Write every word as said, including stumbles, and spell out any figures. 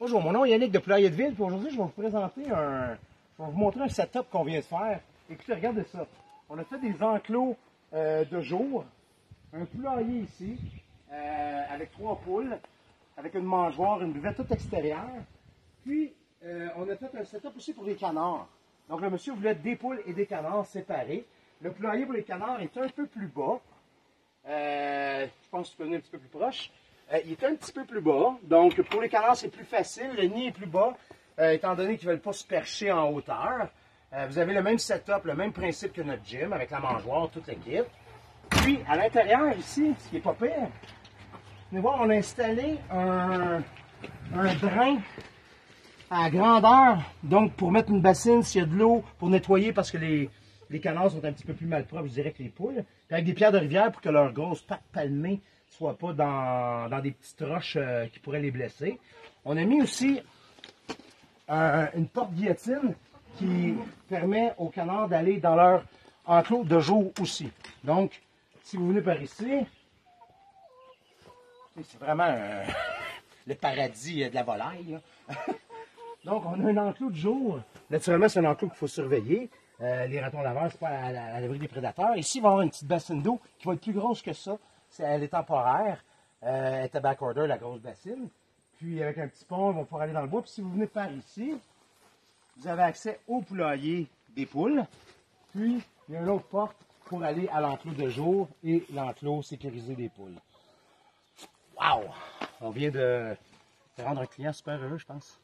Bonjour, mon nom est Yannick de Poulailler de Ville, puis aujourd'hui je vais vous présenter un. Je vais vous montrer un setup qu'on vient de faire. Écoutez, regardez ça. On a fait des enclos euh, de jour, un poulailler ici, euh, avec trois poules, avec une mangeoire, une buvette toute extérieure. Puis euh, on a fait un setup aussi pour les canards. Donc le monsieur voulait des poules et des canards séparés. Le poulailler pour les canards est un peu plus bas. Euh, je pense que tu peux venir un petit peu plus proche. Euh, il est un petit peu plus bas, donc pour les canards c'est plus facile, le nid est plus bas, euh, étant donné qu'ils ne veulent pas se percher en hauteur. Euh, vous avez le même setup, le même principe que notre gym, avec la mangeoire, toute l'équipe. Puis à l'intérieur ici, ce qui n'est pas pire, venez voir, on a installé un, un drain à grandeur, donc pour mettre une bassine s'il y a de l'eau, pour nettoyer parce que les, les canards sont un petit peu plus malpropres, je dirais, que les poules. Puis avec des pierres de rivière pour que leurs grosses pattes palmées ne soient pas dans, dans des petites roches euh, qui pourraient les blesser. On a mis aussi euh, une porte guillotine qui permet aux canards d'aller dans leur enclos de jour aussi. Donc, si vous venez par ici, c'est vraiment euh, le paradis de la volaille. Donc, on a un enclos de jour. Naturellement, c'est un enclos qu'il faut surveiller. Euh, les ratons laveurs, c'est pas à, à, à l'abri des prédateurs. Ici, il va y avoir une petite bassine d'eau qui va être plus grosse que ça. C'est, elle est temporaire. Euh, elle est à back order, la grosse bassine. Puis, avec un petit pont, ils vont pouvoir aller dans le bois. Puis, si vous venez par ici, vous avez accès au poulailler des poules. Puis, il y a une autre porte pour aller à l'enclos de jour et l'enclos sécurisé des poules. Wow! On vient de, de rendre un client super heureux, je pense.